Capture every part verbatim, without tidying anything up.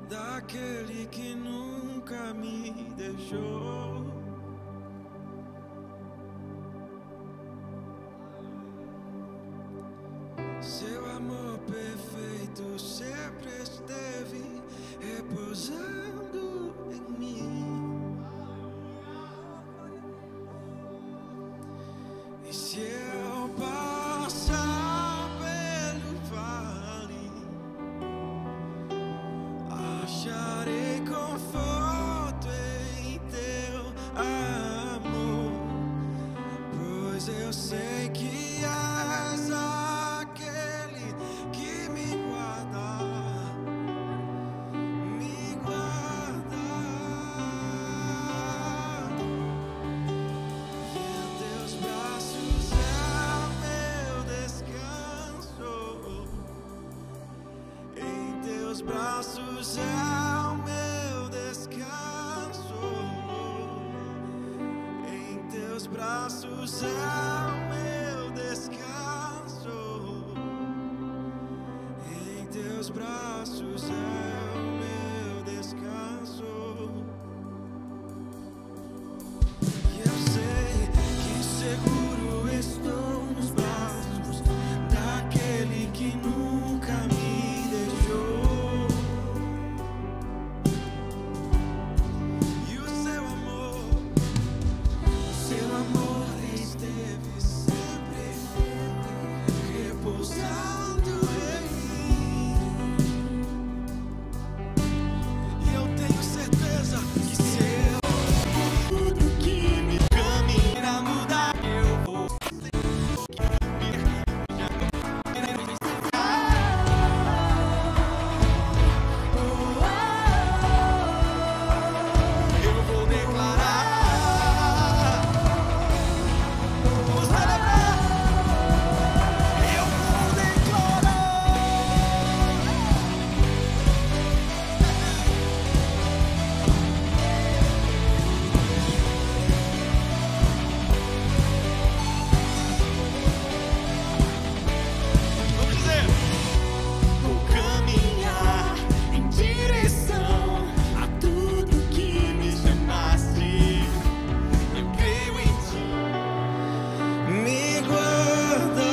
daquele que nunca me deixou. Seu amor perfeito sempre esteve repousando em mim. E se eu passar pelo vale, acharei conforto em teu amor, pois eu sei que és aquele que me guarda, me guarda. E em teus braços é o meu descanso, em teus braços é o meu descanso, em teus braços é o meu descanso, em teus braços é o meu descanso. E eu sei que seguro estou nos braços daquele que nunca me deixou. E o seu amor, o seu amor esteve sempre repousando em mim. E eu tenho certeza que se eu tudo que me caminha mudar, eu vou eu vou declarar, vou celebrar, eu vou declarar. Vamos dizer: vou caminhar em direção a tudo que me chamaste. Eu creio em ti, me guarda.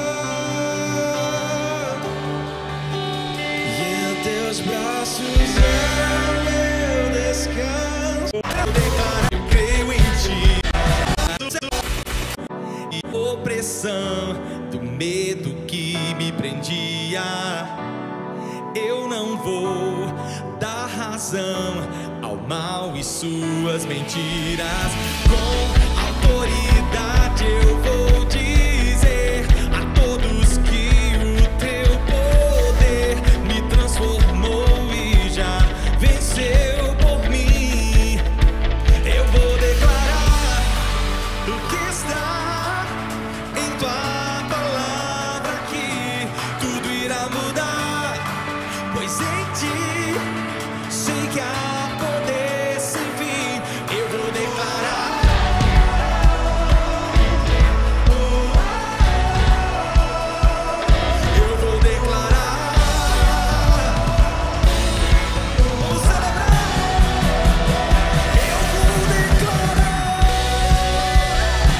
E em teus braços é o meu descanso. Eu declaro, eu creio em ti. E opressão do medo que me prendia, eu não vou dar razão ao mal e suas mentiras. Com autoridade eu vou dizer a todos que o teu poder me transformou e já venceu por mim. Eu vou declarar o que está em tua palavra, que tudo irá mudar, pois em ti sei que há poder sem fim. Eu vou declarar, eu vou declarar, vou celebrar, eu vou declarar.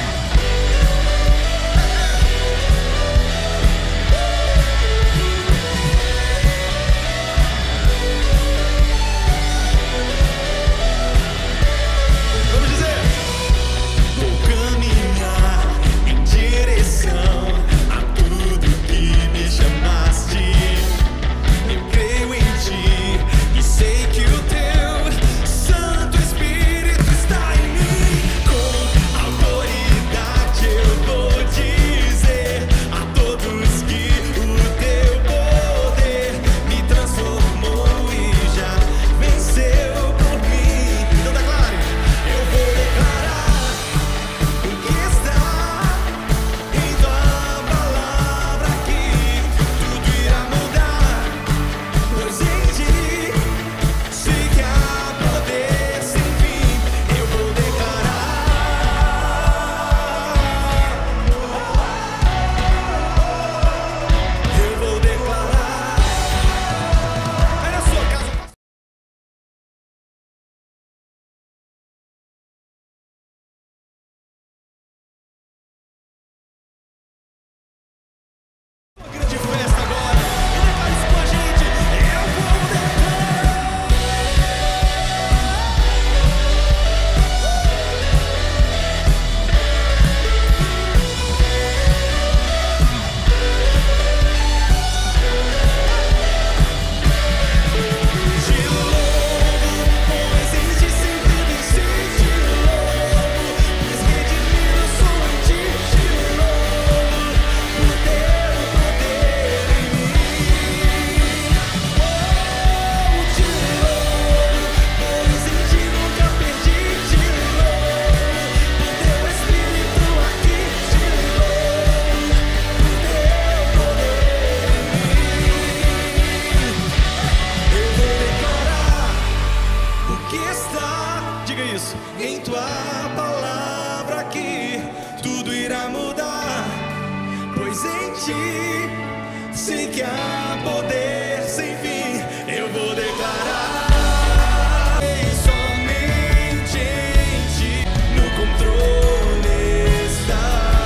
ti. Sei que há poder sem fim, eu vou declarar. Somente em ti, no controle está.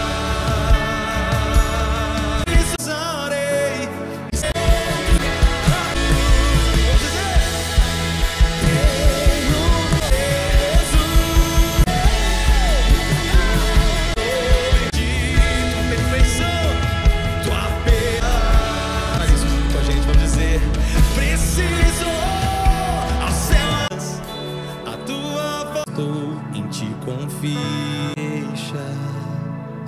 Precisarei. Vamos dizer. Tenho Jesus. Bendito, perfeição. Tua pena. Faz isso com a gente, vamos dizer. Preciso aos céus, a tua voz. Estou em ti confias.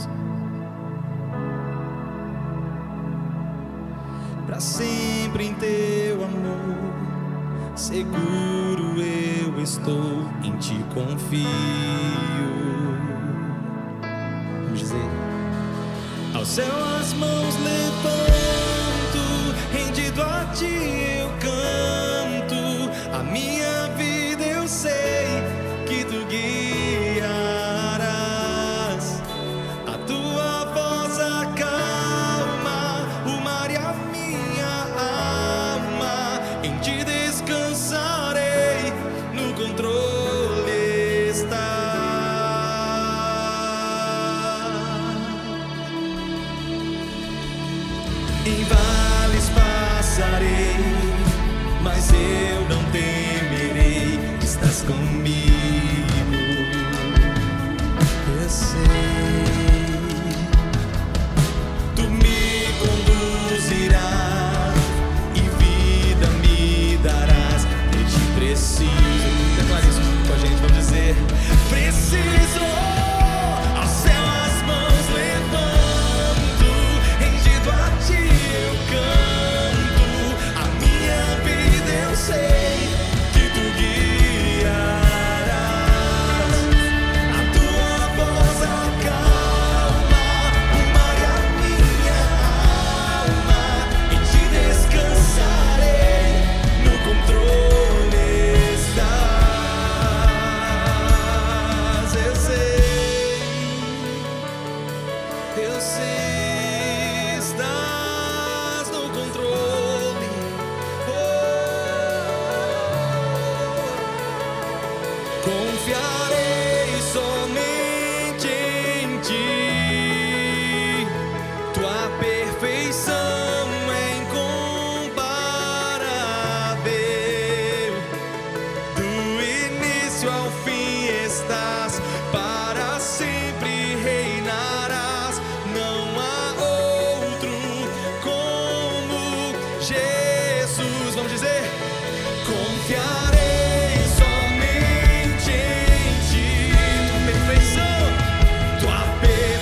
Pra sempre em teu amor, seguro eu estou, em ti confio. Vamos dizer. Ao céu as mãos levanto, rendido a ti eu canto. A minha vida eu sei que tu guiarás. A tua voz acalma o mar e a minha alma. Em ti descansarei, no controle está. Em vales passarei, mas eu não temerei, estás comigo. Eu sei, tu me conduzirás e vida me darás. Eu te preciso. Declara isso com a gente, vamos dizer. Preciso. Ao céu as mãos levanto, rendido a ti eu canto. A minha vida eu sei que tu guiarás. A tua voz acalma o mar e a minha alma. Em ti descansarei, no controle estás. Eu sei, eu sei, estás no controle. Oh, confiarei somente em ti. Tua perfeição é incomparável. Do início ao fim estás, para sempre reinarás. Não há outro como Jesus. Vamos dizer. Confiarei somente em ti. Tua perfeição, tua perfeição.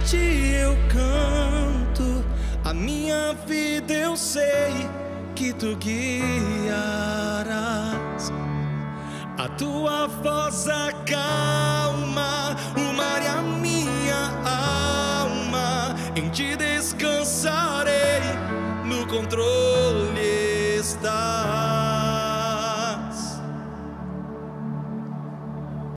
ti eu canto, a minha vida eu sei que tu guiarás. A tua voz acalma o mar e a minha alma. Em ti descansarei, no controle está.